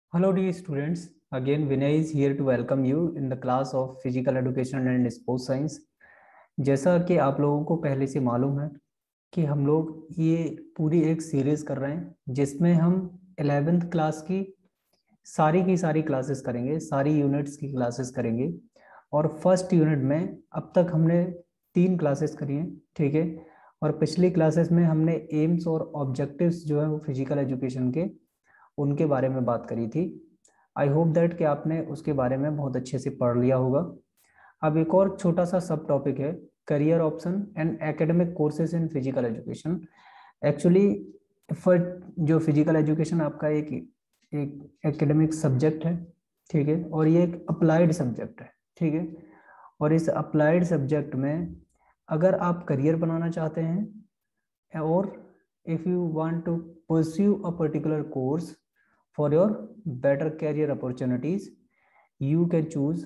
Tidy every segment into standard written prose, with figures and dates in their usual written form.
Hello dear students, again Vinay is here to welcome you in the class of Physical Education and Sports Science। जैसा कि आप लोगों को पहले से मालूम है कि हम लोग ये पूरी एक सीरीज कर रहे हैं जिसमें हम 11th क्लास की सारी क्लासेस करेंगे, सारी यूनिट्स की क्लासेस करेंगे। और फर्स्ट यूनिट में अब तक हमने 3 क्लासेस करी हैं, ठीक है। और पिछली क्लासेस में हमने एम्स और ऑब्जेक्टिव्स जो है वो फिजिकल एजुकेशन के उनके बारे में बात करी थी। आई होप दैट कि आपने उसके बारे में बहुत अच्छे से पढ़ लिया होगा। अब एक और छोटा सा सब टॉपिक है, career option and academic courses in physical education. Actually for जो फिजिकल एजुकेशन आपका एक एक एकेडमिक सब्जेक्ट है, ठीक है, और ये एक अप्लाइड सब्जेक्ट है, ठीक है। और इस अप्लाइड सब्जेक्ट में अगर आप करियर बनाना चाहते हैं और if you want to pursue a particular course for your better career opportunities, you can choose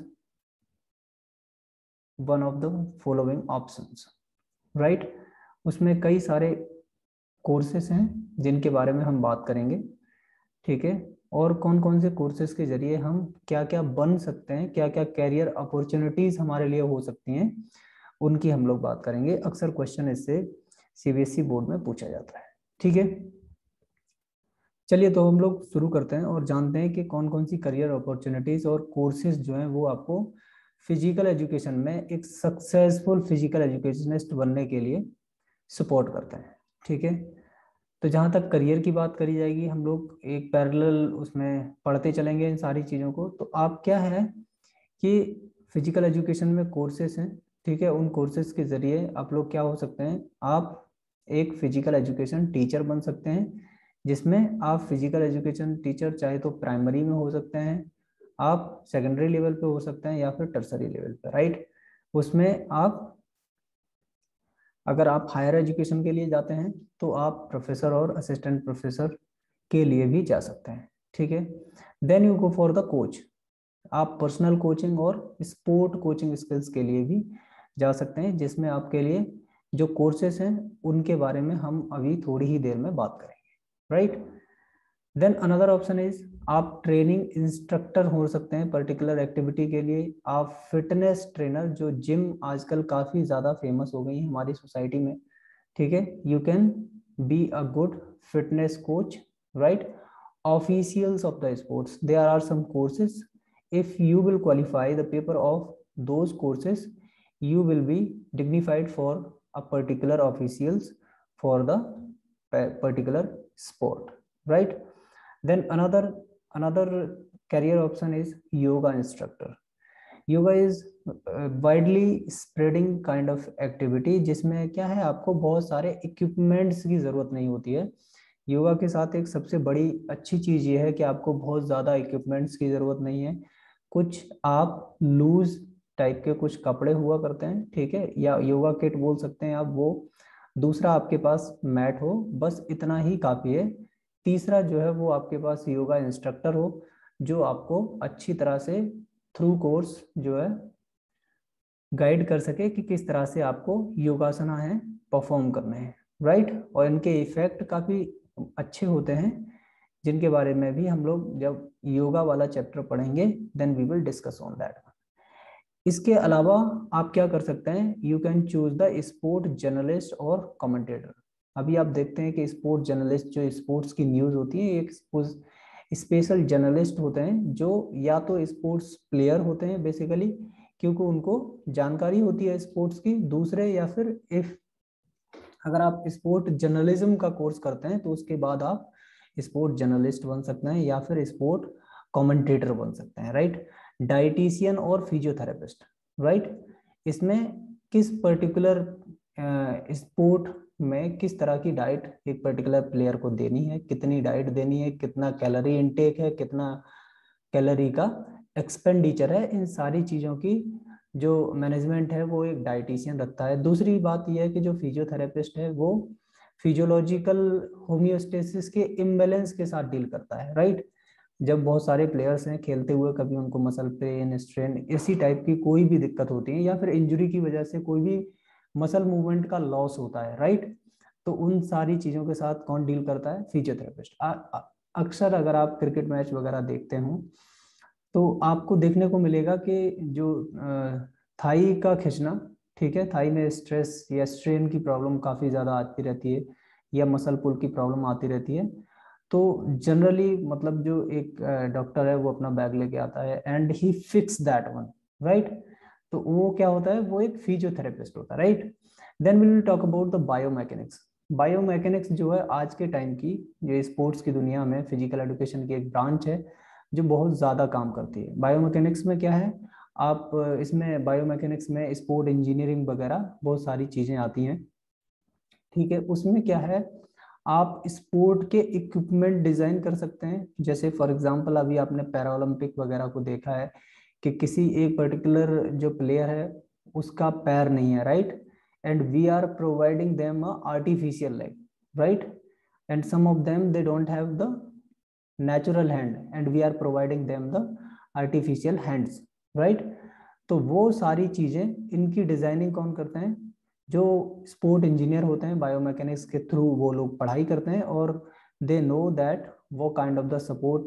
one of the following options, right? उसमें कई सारे कोर्सेस हैं जिनके बारे में हम बात करेंगे, ठीक है। और कौन कौन से कोर्सेज के जरिए हम क्या क्या बन सकते हैं, क्या क्या कैरियर अपॉर्चुनिटीज हमारे लिए हो सकती हैं, उनकी हम लोग बात करेंगे। अक्सर क्वेश्चन इससे सीबीएसई बोर्ड में पूछा जाता है, ठीक है। चलिए तो हम लोग शुरू करते हैं और जानते हैं कि कौन कौन सी करियर अपॉर्चुनिटीज और कोर्सेज जो हैं वो आपको फिजिकल एजुकेशन में एक सक्सेसफुल फिजिकल एजुकेशनिस्ट बनने के लिए सपोर्ट करते हैं, ठीक है। तो जहाँ तक करियर की बात करी जाएगी, हम लोग एक पैरेलल उसमें पढ़ते चलेंगे इन सारी चीज़ों को। तो आप क्या है कि फिजिकल एजुकेशन में कोर्सेज हैं, ठीक है। उन कोर्सेज के जरिए आप लोग क्या हो सकते हैं, आप एक फिजिकल एजुकेशन टीचर बन सकते हैं, जिसमें आप फिजिकल एजुकेशन टीचर चाहे तो प्राइमरी में हो सकते हैं, आप सेकेंडरी लेवल पे हो सकते हैं, या फिर टर्सरी लेवल पे, राइट। उसमें आप अगर आप हायर एजुकेशन के लिए जाते हैं तो आप प्रोफेसर और असिस्टेंट प्रोफेसर के लिए भी जा सकते हैं, ठीक है। Then you go for the coach, आप पर्सनल कोचिंग और स्पोर्ट कोचिंग स्किल्स के लिए भी जा सकते हैं, जिसमें आपके लिए जो कोर्सेस हैं उनके बारे में हम अभी थोड़ी ही देर में बात करेंगे, right. Then another option is आप ट्रेनिंग इंस्ट्रक्टर हो सकते हैं पर्टिकुलर एक्टिविटी के लिए, आप फिटनेस ट्रेनर, जो जिम आजकल काफ़ी ज़्यादा फेमस हो गई है हमारी सोसाइटी में, ठीक है। You can be a good fitness coach, right. Officials of the sports, there are some courses, if you will qualify the paper of those courses, you will be dignified for a particular officials for the particular sport, right. Then another career option is yoga instructor. Yoga is widely spreading kind of activity, जिसमें क्या है, आपको बहुत सारे equipments की जरूरत नहीं होती है। योगा के साथ एक सबसे बड़ी अच्छी चीज ये है कि आपको बहुत ज्यादा इक्विपमेंट्स की जरूरत नहीं है। कुछ आप लूज टाइप के कुछ कपड़े हुआ करते हैं, ठीक है, या योगा किट बोल सकते हैं आप वो। दूसरा आपके पास मैट हो, बस इतना ही काफी है। तीसरा जो है वो आपके पास योगा इंस्ट्रक्टर हो, जो आपको अच्छी तरह से थ्रू कोर्स जो है गाइड कर सके कि किस तरह से आपको योगासना है परफॉर्म करने हैं, राइट। और इनके इफेक्ट काफी अच्छे होते हैं, जिनके बारे में भी हम लोग जब योगा वाला चैप्टर पढ़ेंगे then we will discuss on that. इसके अलावा आप क्या कर सकते हैं, you can choose the sport journalist और कमेंटेटर। अभी आप देखते हैं कि स्पोर्ट जर्नलिस्ट जो स्पोर्ट्स की न्यूज होती है, एक स्पेशल जर्नलिस्ट होते हैं जो या तो स्पोर्ट्स प्लेयर होते हैं बेसिकली, क्योंकि उनको जानकारी होती है स्पोर्ट्स की। दूसरे, या फिर इफ अगर आप स्पोर्ट जर्नलिज्म का कोर्स करते हैं तो उसके बाद आप स्पोर्ट जर्नलिस्ट बन सकते हैं, या फिर स्पोर्ट कमेंटेटर बन सकते हैं, राइट। डाइटिशियन और फिजियोथेरेपिस्ट, राइट। इसमें किस पर्टिकुलर स्पोर्ट में किस तरह की डाइट एक पर्टिकुलर प्लेयर को देनी है, कितनी डाइट देनी है, कितना कैलोरी इनटेक है, कितना कैलोरी का एक्सपेंडिचर है, इन सारी चीज़ों की जो मैनेजमेंट है वो एक डाइटिशियन रखता है। दूसरी बात यह है कि जो फिजियोथेरेपिस्ट है वो फिजियोलॉजिकल होम्योस्टेसिस के इम्बैलेंस के साथ डील करता है, राइट। जब बहुत सारे प्लेयर्स हैं खेलते हुए, कभी उनको मसल पेन, स्ट्रेन, इसी टाइप की कोई भी दिक्कत होती है, या फिर इंजरी की वजह से कोई भी मसल मूवमेंट का लॉस होता है, राइट। तो उन सारी चीजों के साथ कौन डील करता है, फिजियोथेरेपिस्ट। अक्सर अगर आप क्रिकेट मैच वगैरह देखते हो तो आपको देखने को मिलेगा कि जो थाई का खींचना, ठीक है, थाई में स्ट्रेस या स्ट्रेन की प्रॉब्लम काफ़ी ज़्यादा आती रहती है, या मसल पुल की प्रॉब्लम आती रहती है। तो जनरली मतलब जो एक डॉक्टर है वो अपना बैग लेके आता है and he fix that one, right. तो वो क्या होता है, वो एक फिजियोथेरेपिस्ट होता है, right. Then we will talk about the biomechanics. Biomechanics जो है आज के टाइम की जो स्पोर्ट्स की दुनिया में फिजिकल एजुकेशन की एक ब्रांच है जो बहुत ज़्यादा काम करती है। बायोमैकेनिक्स में क्या है, आप इसमें बायोमैकेनिक्स में स्पोर्ट इंजीनियरिंग वगैरह बहुत सारी चीज़ें आती हैं, ठीक है। उसमें क्या है, आप स्पोर्ट के इक्विपमेंट डिजाइन कर सकते हैं। जैसे फॉर एग्जांपल अभी आपने पैरा ओलंपिक वगैरह को देखा है कि किसी एक पर्टिकुलर जो प्लेयर है उसका पैर नहीं है, right, and we are providing them a artificial leg, right, and some of them they don't have the natural hand and we are providing them the artificial hands, right. तो वो सारी चीजें इनकी डिजाइनिंग कौन करते हैं, जो स्पोर्ट इंजीनियर होते हैं, बायोमैकेनिक्स के थ्रू वो लोग पढ़ाई करते हैं और दे नो दैट वो kind of the support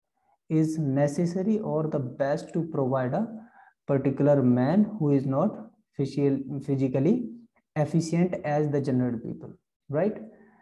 is necessary or the best to provide a particular man who is not physically efficient as the general people, right।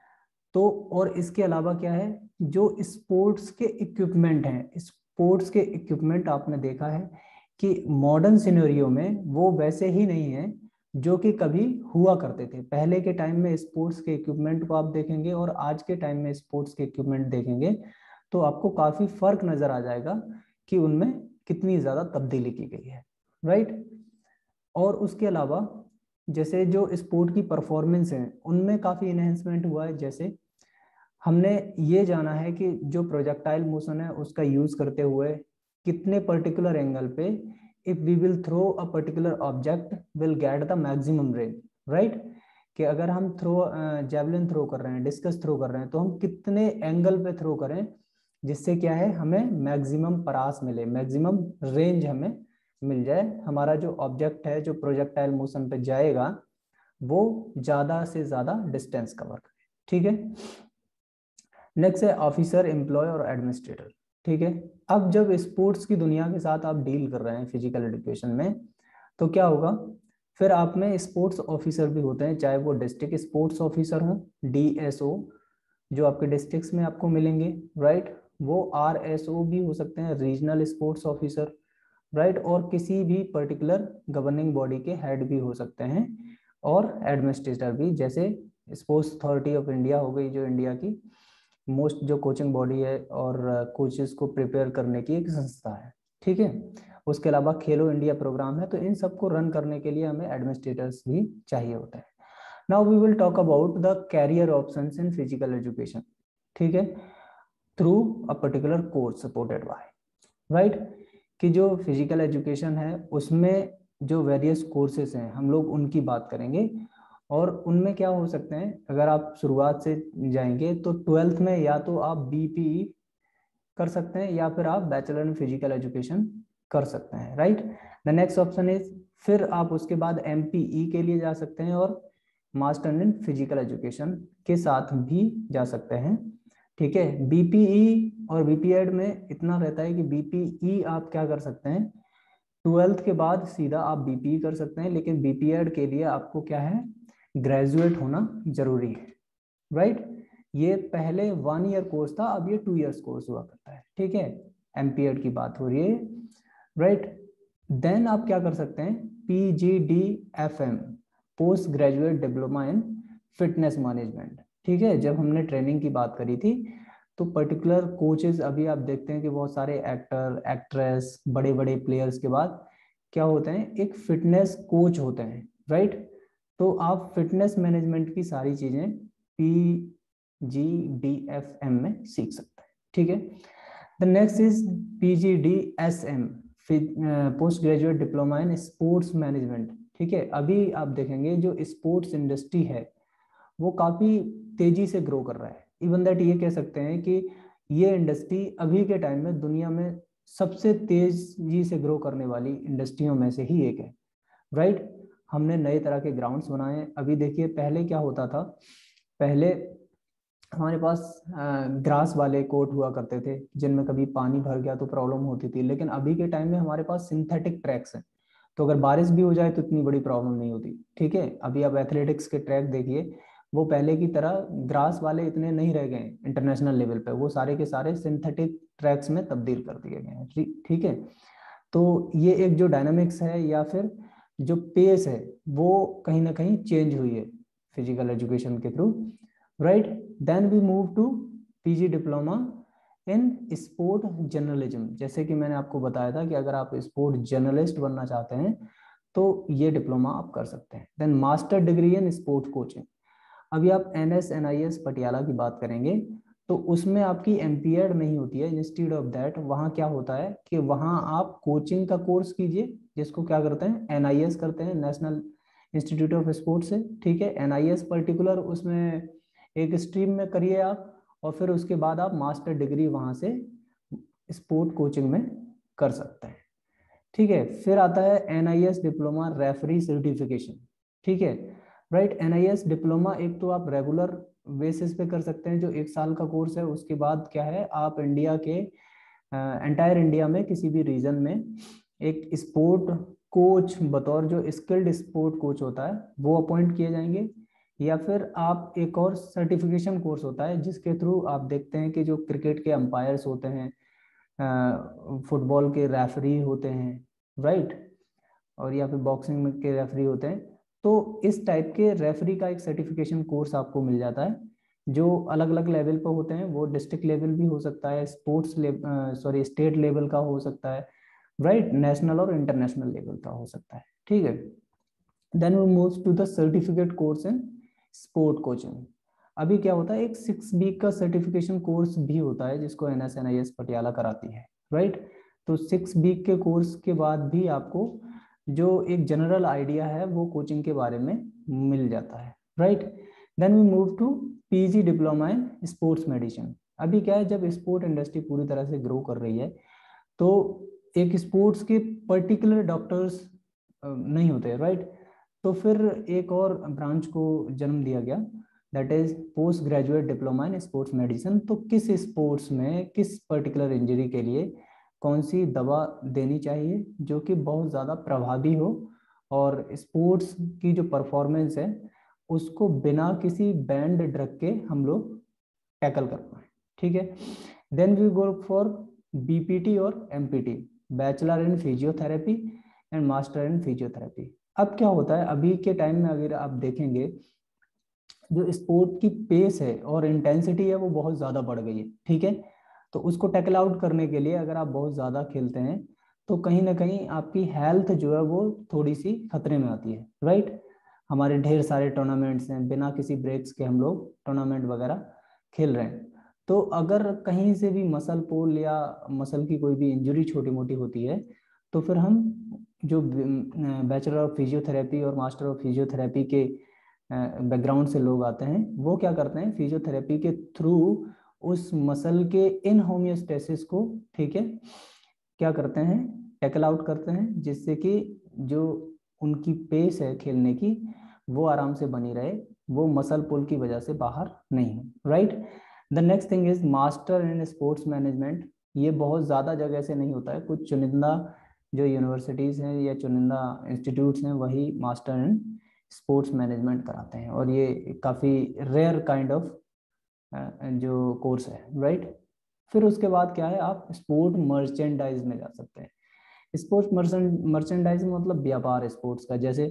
तो और इसके अलावा क्या है, जो स्पोर्ट्स के इक्विपमेंट हैं, स्पोर्ट्स के इक्विपमेंट आपने देखा है कि मॉडर्न सिनेरियो में वो वैसे ही नहीं है जो कि कभी हुआ करते थे। पहले के टाइम में स्पोर्ट्स के इक्विपमेंट को आप देखेंगे और आज के टाइम में स्पोर्ट्स के इक्विपमेंट देखेंगे तो आपको काफी फर्क नजर आ जाएगा कि उनमें कितनी ज्यादा तब्दीली की गई है, राइट। और उसके अलावा जैसे जो स्पोर्ट की परफॉर्मेंस है उनमें काफी इनहेंसमेंट हुआ है। जैसे हमने ये जाना है कि जो प्रोजेक्टाइल मोशन है उसका यूज करते हुए कितने पर्टिकुलर एंगल पे if we will throw a particular object will get the maximum range, right. कि अगर हम जेवलिन थ्रो कर रहे हैं, डिस्कस थ्रो कर रहे हैं, तो हम कितने एंगल पे थ्रो करें जिससे क्या है हमें मैक्सिमम परास मिले, मैक्सिमम रेंज हमें मिल जाए, हमारा जो ऑब्जेक्ट है जो प्रोजेक्टाइल मोशन पे जाएगा वो ज्यादा से ज्यादा डिस्टेंस कवर करे, ठीक है। नेक्स्ट है ऑफिसर, एम्प्लॉय और एडमिनिस्ट्रेटर, ठीक है। अब जब स्पोर्ट्स की दुनिया के साथ आप डील कर रहे हैं फिजिकल एजुकेशन में तो क्या होगा, फिर आप में स्पोर्ट्स ऑफिसर भी होते हैं, चाहे वो डिस्ट्रिक्ट स्पोर्ट्स ऑफिसर हो, डीएसओ, जो आपके डिस्ट्रिक्ट्स में आपको मिलेंगे, राइट। वो आरएसओ भी हो सकते हैं, रीजनल स्पोर्ट्स ऑफिसर, राइट। और किसी भी पर्टिकुलर गवर्निंग बॉडी के हेड भी हो सकते हैं, और एडमिनिस्ट्रेटर भी, जैसे स्पोर्ट्स अथॉरिटी ऑफ इंडिया हो गई जो इंडिया की मोस्ट जो कोचिंग बॉडी है और कोचेस को प्रिपेयर करने की एक संस्था है, ठीक है। उसके अलावा खेलो इंडिया प्रोग्राम है, तो इन सबको रन करने के लिए हमें एडमिनिस्ट्रेटर्स भी चाहिए होता है। Now we will talk about the career options in physical education, ठीक है, through a particular course supported by, right. कि जो फिजिकल एजुकेशन है उसमें जो वेरियस कोर्सेज हैं हम लोग उनकी बात करेंगे, और उनमें क्या हो सकते हैं, अगर आप शुरुआत से जाएंगे तो 12th में या तो आप बीपीई कर सकते हैं या फिर आप बैचलर इन फिजिकल एजुकेशन कर सकते हैं, right. The next option is, फिर आप उसके बाद एमपीई के लिए जा सकते हैं और मास्टर इन फिजिकल एजुकेशन के साथ भी जा सकते हैं, ठीक है। बीपीई और बीपीएड में इतना रहता है कि बीपीई आप क्या कर सकते हैं, 12th के बाद सीधा आप बीपीई कर सकते हैं, लेकिन बीपीएड के लिए आपको क्या है, ग्रेजुएट होना जरूरी है, राइट। ये पहले 1 ईयर कोर्स था, अब ये 2 ईयर्स कोर्स हुआ करता है, ठीक है। एमपीएड की बात हो रही है, राइट। देन आप क्या कर सकते हैं, PGDFM, post graduate diploma in fitness management, ठीक है। जब हमने ट्रेनिंग की बात करी थी तो पर्टिकुलर कोचेस, अभी आप देखते हैं कि बहुत सारे एक्टर एक्ट्रेस बड़े बड़े प्लेयर्स के बाद क्या होते हैं, एक फिटनेस कोच होते हैं, राइट। तो आप फिटनेस मैनेजमेंट की सारी चीजें पीजीडीएफएम में सीख सकते हैं, ठीक है। The next is PGDSM, post graduate diploma in sports management, ठीक है। अभी आप देखेंगे जो स्पोर्ट्स इंडस्ट्री है वो काफी तेजी से ग्रो कर रहा है, इवन दैट ये कह सकते हैं कि ये इंडस्ट्री अभी के टाइम में दुनिया में सबसे तेजी से ग्रो करने वाली इंडस्ट्रियों में से ही एक है, राइट। हमने नए तरह के ग्राउंड्स बनाए। अभी देखिए पहले क्या होता था, पहले हमारे पास ग्रास वाले कोर्ट हुआ करते थे जिनमें कभी पानी भर गया तो प्रॉब्लम होती थी, लेकिन अभी के टाइम में हमारे पास सिंथेटिक ट्रैक्स हैं, तो अगर बारिश भी हो जाए तो इतनी बड़ी प्रॉब्लम नहीं होती। ठीक है, अभी आप एथलेटिक्स के ट्रैक देखिए, वो पहले की तरह ग्रास वाले इतने नहीं रह गए इंटरनेशनल लेवल पे, वो सारे के सारे सिंथेटिक ट्रैक्स में तब्दील कर दिए गए हैं। ठीक है, तो ये एक जो डायनामिक्स है या फिर जो पेस है वो कहीं ना कहीं चेंज हुई है फिजिकल एजुकेशन के through, right. Then we move to PG diploma in sport journalism. जैसे कि मैंने आपको बताया था कि अगर आप स्पोर्ट जर्नलिस्ट बनना चाहते हैं तो ये डिप्लोमा आप कर सकते हैं। Then master degree in sport coaching. अभी आप NSNIS पटियाला की बात करेंगे तो उसमें आपकी एम्पियर्ड नहीं होती है, इंस्टीड ऑफ दैट वहाँ क्या होता है कि वहाँ आप कोचिंग का कोर्स कीजिए, जिसको क्या करते हैं NIS करते हैं, नेशनल इंस्टीट्यूट ऑफ स्पोर्ट से। ठीक है, NIS पर्टिकुलर उसमें एक स्ट्रीम में करिए आप, और फिर उसके बाद आप मास्टर डिग्री वहाँ से स्पोर्ट कोचिंग में कर सकते हैं। ठीक है, फिर आता है NIS डिप्लोमा रेफरी सर्टिफिकेशन। ठीक है, राइट। NIS डिप्लोमा एक तो आप रेगुलर बेसिस पे कर सकते हैं जो 1 साल का कोर्स है, उसके बाद क्या है आप इंडिया के एंटायर इंडिया में किसी भी रीजन में एक स्पोर्ट कोच बतौर जो स्किल्ड स्पोर्ट कोच होता है वो अपॉइंट किए जाएंगे, या फिर आप एक और सर्टिफिकेशन कोर्स होता है जिसके थ्रू आप देखते हैं कि जो क्रिकेट के अंपायर्स होते हैं, फुटबॉल के रेफरी होते हैं, राइट, और या फिर बॉक्सिंग में के रेफरी होते हैं, तो इस टाइप के रेफरी का एक सर्टिफिकेशन कोर्स आपको मिल जाता है जो अलग अलग लेवल पर होते हैं। वो डिस्ट्रिक्ट लेवल भी हो सकता है, स्टेट लेवल का हो सकता है, राइट, नेशनल और इंटरनेशनल लेवल का हो सकता है। ठीक है, then we move to the certificate course in sport coaching. अभी क्या होता है, एक 6 वीक का सर्टिफिकेशन कोर्स भी होता है जिसको NSNIS पटियाला कराती है, राइट। तो 6 वीक के कोर्स के बाद भी आपको जो एक जनरल आइडिया है वो कोचिंग के बारे में मिल जाता है, right. Then we move to PG diploma in sports medicine. अभी क्या है, जब स्पोर्ट इंडस्ट्री पूरी तरह से ग्रो कर रही है तो एक स्पोर्ट्स के पर्टिकुलर डॉक्टर्स नहीं होते, राइट। तो फिर एक और ब्रांच को जन्म दिया गया, that is post graduate diploma in sports medicine. तो किस स्पोर्ट्स में किस पर्टिकुलर इंजरी के लिए कौन सी दवा देनी चाहिए जो कि बहुत ज़्यादा प्रभावी हो और स्पोर्ट्स की जो परफॉर्मेंस है उसको बिना किसी बैंड ड्रग के हम लोग टैकल कर पाए। ठीक है, then we go for BPT और MPT, bachelor in physiotherapy and master in physiotherapy. अब क्या होता है, अभी के टाइम में अगर आप देखेंगे जो स्पोर्ट की पेस है और इंटेंसिटी है वो बहुत ज़्यादा बढ़ गई है। ठीक है, तो उसको टैकल आउट करने के लिए अगर आप बहुत ज़्यादा खेलते हैं तो कहीं ना कहीं आपकी हेल्थ जो है वो थोड़ी सी खतरे में आती है, राइट। हमारे ढेर सारे टूर्नामेंट्स हैं, बिना किसी ब्रेक्स के हम लोग टूर्नामेंट वगैरह खेल रहे हैं। तो अगर कहीं से भी मसल पुल या मसल की कोई भी इंजरी छोटी मोटी होती है तो फिर हम जो बैचलर ऑफ फिजियोथेरेपी और मास्टर ऑफ फिजियोथेरेपी के बैकग्राउंड से लोग आते हैं, वो क्या करते हैं फिजियोथेरेपी के थ्रू उस मसल के इन होमियोस्टेसिस को, ठीक है, क्या करते हैं, टैकल आउट करते हैं, जिससे कि जो उनकी पेस है खेलने की वो आराम से बनी रहे, वो मसल पुल की वजह से बाहर नहीं हो, right. The next thing is master in sports management. ये बहुत ज़्यादा जगह से नहीं होता है, कुछ चुनिंदा जो यूनिवर्सिटीज़ हैं या चुनिंदा इंस्टीट्यूट्स हैं वही मास्टर इन स्पोर्ट्स मैनेजमेंट कराते हैं, और ये काफ़ी रेयर काइंड ऑफ जो कोर्स है, राइट। फिर उसके बाद क्या है, आप स्पोर्ट मर्चेंडाइज में जा सकते हैं। स्पोर्ट्स मर्चेंडाइज मतलब व्यापार स्पोर्ट्स का। जैसे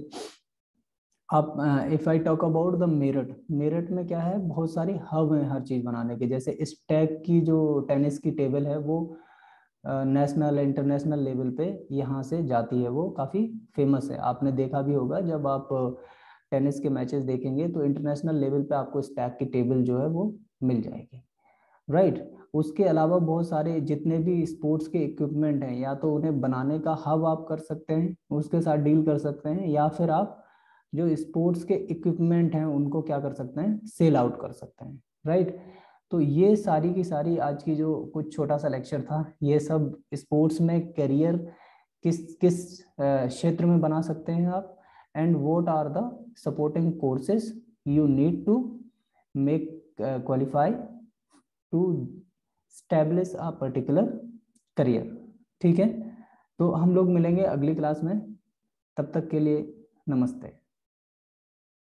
आप if I talk about the Meerut, Meerut में क्या है, बहुत सारी हब है हर चीज बनाने के। जैसे स्टैक की जो टेनिस की टेबल है वो नेशनल इंटरनेशनल लेवल पे यहाँ से जाती है, वो काफ़ी फेमस है। आपने देखा भी होगा जब आप टेनिस के मैचेस देखेंगे तो इंटरनेशनल लेवल पे आपको स्टैक की टेबल जो है वो मिल जाएगी, राइट। उसके अलावा बहुत सारे जितने भी स्पोर्ट्स के इक्विपमेंट हैं, या तो उन्हें बनाने का हब आप कर सकते हैं, उसके साथ डील कर सकते हैं, या फिर आप जो स्पोर्ट्स के इक्विपमेंट हैं उनको क्या कर सकते हैं, सेल आउट कर सकते हैं, राइट। तो ये सारी की सारी आज की जो कुछ छोटा सा लेक्चर था, ये सब स्पोर्ट्स में करियर किस किस क्षेत्र में बना सकते हैं आप, and what are the supporting courses you need to make qualify to establish a particular career. ठीक है, तो हम लोग मिलेंगे अगली क्लास में, तब तक के लिए नमस्ते।